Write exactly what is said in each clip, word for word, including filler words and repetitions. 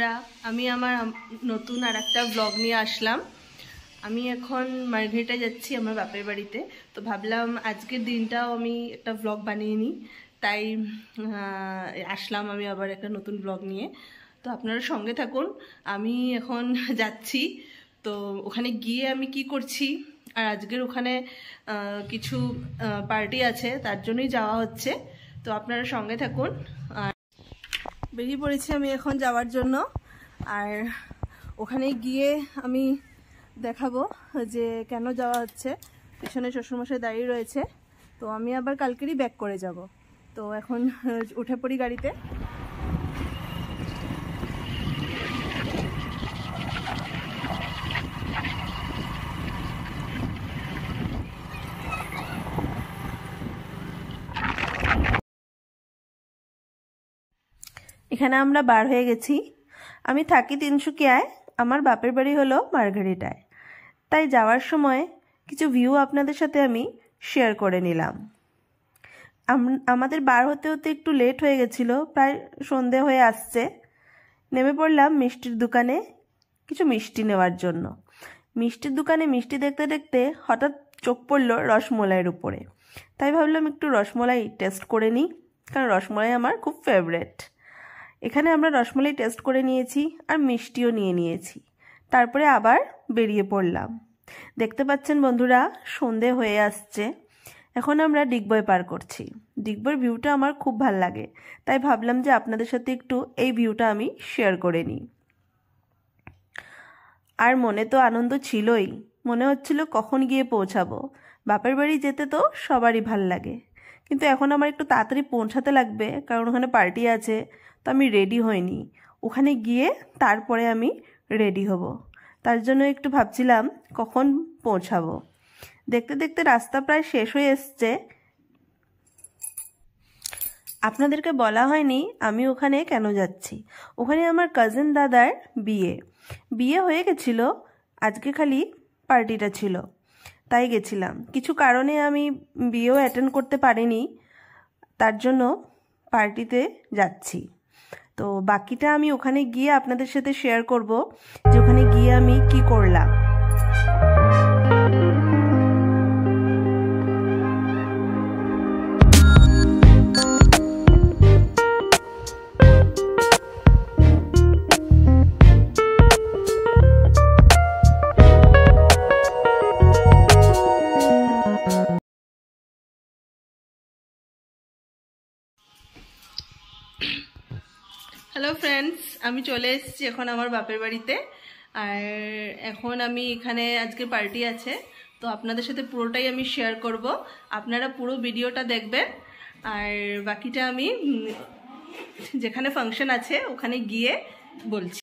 বন্ধুরা, আমি আমার নতুন আর একটা ব্লগ নিয়ে আসলাম। আমি এখন মার্ঘেরিটা যাচ্ছি আমার বাপের বাড়িতে। তো ভাবলাম আজকের দিনটাও আমি একটা ব্লগ বানিয়ে নিই, তাই আসলাম আমি আবার একটা নতুন ব্লগ নিয়ে। তো আপনারা সঙ্গে থাকুন। আমি এখন যাচ্ছি, তো ওখানে গিয়ে আমি কি করছি, আর আজকের ওখানে কিছু পার্টি আছে, তার জন্যই যাওয়া হচ্ছে। তো আপনারা সঙ্গে থাকুন। আর বেরিয়ে পড়েছি আমি এখন যাওয়ার জন্য। আর ওখানে গিয়ে আমি দেখাবো যে কেন যাওয়া হচ্ছে। পেছনে শ্বশুরমশাই দাঁড়িয়ে রয়েছে, তো আমি আবার কালকেরই ব্যাক করে যাব। তো এখন উঠে পড়ি গাড়িতে। এখানে আমরা বার হয়ে গেছি। আমি থাকি তিনসুকিয়ায়, আমার বাপের বাড়ি হলো মার্ঘেরিটায়। তাই যাওয়ার সময় কিছু ভিউ আপনাদের সাথে আমি শেয়ার করে নিলাম। আমাদের বার হতে হতে একটু লেট হয়ে গেছিলো, প্রায় সন্ধে হয়ে আসছে। নেমে পড়লাম মিষ্টির দোকানে কিছু মিষ্টি নেওয়ার জন্য। মিষ্টির দোকানে মিষ্টি দেখতে দেখতে হঠাৎ চোখ পড়ল রসমলাইয়ের উপরে। তাই ভাবলাম একটু রসমলাই টেস্ট করে নিই, কারণ রসমলাই আমার খুব ফেভারেট। এখানে আমরা রসমলাই টেস্ট করে নিয়েছি আর মিষ্টিও নিয়ে নিয়েছি। তারপরে আবার বেরিয়ে পড়লাম। দেখতে পাচ্ছেন বন্ধুরা, সন্ধে হয়ে আসছে। এখন আমরা ডিগবয় পার করছি। ডিগবয়ের ভিউটা আমার খুব ভাল লাগে, তাই ভাবলাম যে আপনাদের সাথে একটু এই ভিউটা আমি শেয়ার করে নিই। আর মনে তো আনন্দ ছিলই, মনে হচ্ছিল কখন গিয়ে পৌঁছাবো। বাপের বাড়ি যেতে তো সবারই ভাল লাগে, কিন্তু এখন আমার একটু তাড়াতাড়ি পৌঁছাতে লাগবে, কারণ ওখানে পার্টি আছে। তো আমি রেডি হইনি, ওখানে গিয়ে তারপরে আমি রেডি হব। তার জন্য একটু ভাবছিলাম কখন পৌঁছাবো। দেখতে দেখতে রাস্তা প্রায় শেষ হয়ে এসছে। আপনাদেরকে বলা হয়নি আমি ওখানে কেন যাচ্ছি। ওখানে আমার কাজিন দাদার বিয়ে বিয়ে হয়ে গেছিল, আজকে খালি পার্টিটা ছিল, তাই গেছিলাম। কিছু কারণে আমি বিয়েও অ্যাটেন্ড করতে পারিনি, তার জন্য পার্টিতে যাচ্ছি। তো বাকিটা আমি ওখানে গিয়ে আপনাদের সাথে শেয়ার করব যে ওখানে গিয়ে আমি কি করলাম। হ্যালো ফ্রেন্ডস, আমি চলে এসেছি এখন আমার বাপের বাড়িতে। আর এখন আমি এখানে আজকে পার্টি আছে, তো আপনাদের সাথে পুরোটাই আমি শেয়ার করব। আপনারা পুরো ভিডিওটা দেখবেন, আর বাকিটা আমি যেখানে ফাংশন আছে ওখানে গিয়ে বলছি।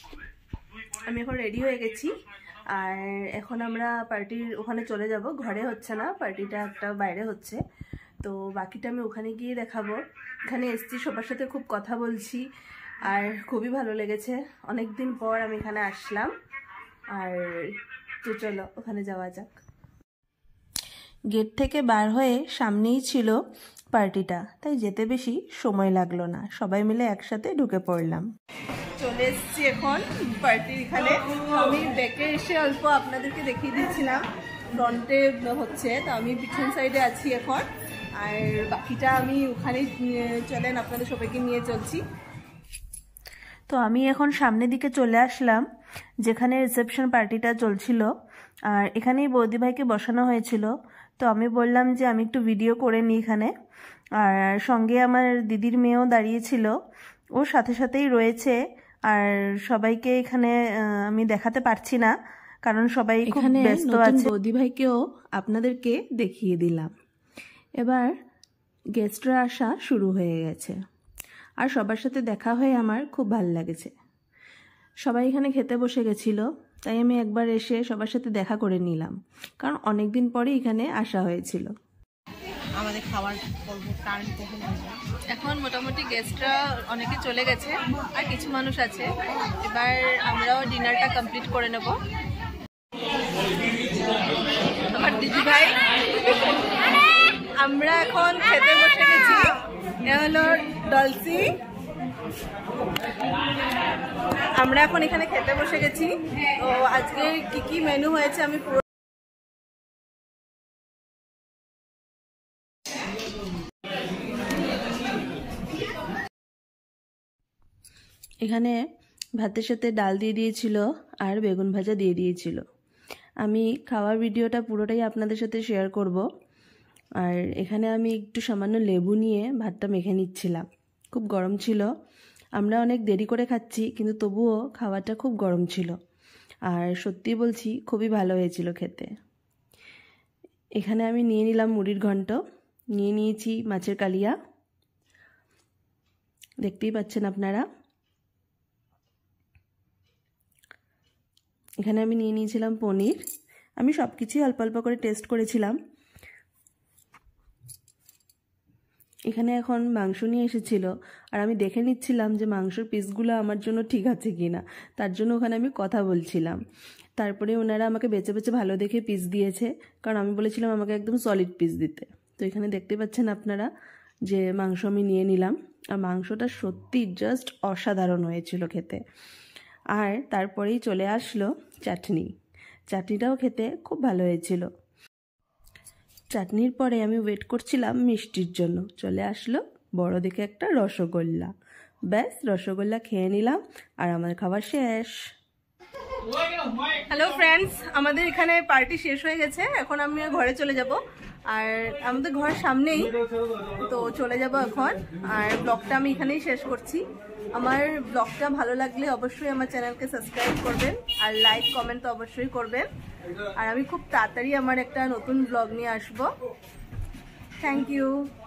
আমি এখন রেডি হয়ে গেছি, আর এখন আমরা পার্টির ওখানে চলে যাব। ঘরে হচ্ছে না, পার্টিটা একটা বাইরে হচ্ছে। তো বাকিটা আমি ওখানে গিয়ে দেখাবো। এখানে এসছি, সবার সাথে খুব কথা বলছি, আর খুবই ভালো লেগেছে। অনেক দিন পর আমি এখানে আসলাম। আর তো চলো ওখানে যাওয়া যাক। গেট থেকে বার হয়ে সামনেই ছিল পার্টিটা, তাই যেতে বেশি সময় লাগলো না, সবাই মিলে একসাথে ঢুকে পড়লাম। চলে এসছি এখন পার্টির এখানে। আমি ব্যাকে এসে অল্প আপনাদেরকে দেখিয়ে দিচ্ছিলাম, ফ্রন্টে হচ্ছে, তো আমি পিছন সাইডে আছি এখন। আর বাকিটা আমি ওখানে চলেন আপনাদের সবাইকে নিয়ে চলছি। তো আমি এখন সামনের দিকে চলে আসলাম, যেখানে রিসেপশন পার্টিটা চলছিল। আর এখানেই বৌদি ভাইকে বসানো হয়েছিল। তো আমি বললাম যে আমি একটু ভিডিও করে নিই এখানে। আর সঙ্গে আমার দিদির মেয়েও দাঁড়িয়েছিল, ওর সাথে সাথেই রয়েছে। আর সবাইকে এখানে আমি দেখাতে পারছি না, কারণ সবাই খুব ব্যস্ত আছে। বৌদি ভাইকেও আপনাদেরকে দেখিয়ে দিলাম। এবার গেস্টরা আসা শুরু হয়ে গেছে, আর সবার সাথে দেখা হয়ে আমার খুব ভালো লেগেছে। সবাই এখানে খেতে বসে গেছিল, তাই আমি একবার এসে সবার সাথে দেখা করে নিলাম, কারণ অনেক দিন পরে এখানে আসা হয়েছিল। আমাদের খাবার এখন মোটামুটি গেস্টরা অনেকে চলে গেছে, আর কিছু মানুষ আছে। এবার আমরাও ডিনারটা কমপ্লিট করে নেব। আমার দিদি ভাই, আমরা এখন খেতে বসে গেছি। এ হলো ডলসি, আমরা এখন এখানে খেতে বসে গেছি। তো আজকে কি কি মেনু হয়েছে আমি পুরো এখানে ভাতের সাথে ডাল দিয়ে দিয়েছিল আর বেগুন ভাজা দিয়ে দিয়েছিল। আমি খাওয়ার ভিডিওটা পুরোটাই আপনাদের সাথে শেয়ার করব। আর এখানে আমি একটু সামান্য লেবু নিয়ে ভাতটা মেখে নিচ্ছিলাম। খুব গরম ছিল, আমরা অনেক দেরি করে খাচ্ছি, কিন্তু তবুও খাওয়াটা খুব গরম ছিল। আর সত্যি বলছি খুবই ভালো হয়েছিল খেতে। এখানে আমি নিয়ে নিলাম মুড়ির ঘন্ট, নিয়ে নিয়েছি মাছের কালিয়া, দেখতেই পাচ্ছেন আপনারা। এখানে আমি নিয়ে নিয়েছিলাম পনির। আমি সব কিছুই অল্প অল্প করে টেস্ট করেছিলাম। এখানে এখন মাংস নিয়ে এসেছিল, আর আমি দেখে নিচ্ছিলাম যে মাংসর পিসগুলো আমার জন্য ঠিক আছে কি না, তার জন্য ওখানে আমি কথা বলছিলাম। তারপরে ওনারা আমাকে বেছে বেছে ভালো দেখে পিস দিয়েছে, কারণ আমি বলেছিলাম আমাকে একদম সলিড পিস দিতে। তো এখানে দেখতে পাচ্ছেন আপনারা যে মাংস আমি নিয়ে নিলাম, আর মাংসটা সত্যি জাস্ট অসাধারণ হয়েছিল খেতে। আর তারপরেই চলে আসলো চাটনি। চাটনিটাও খেতে খুব ভালো হয়েছিল। চাটনির পরে আমি ওয়েট করছিলাম মিষ্টির জন্য, চলে আসলো বড় দেখে একটা রসগোল্লা। ব্যাস রসগোল্লা খেয়ে নিলাম আর আমার খাবার শেষ। হ্যালো ফ্রেন্ডস, আমাদের এখানে পার্টি শেষ হয়ে গেছে, এখন আমি ঘরে চলে যাব। আর আমাদের ঘর সামনেই, তো চলে যাব এখন। আর ব্লগটা আমি এখানেই শেষ করছি। আমার ব্লগটা ভালো লাগলে অবশ্যই আমার চ্যানেলকে সাবস্ক্রাইব করবেন, আর লাইক কমেন্ট তো অবশ্যই করবেন। আর আমি খুব তাড়াতাড়ি আমার একটা নতুন ব্লগ নিয়ে আসবো। Thank you.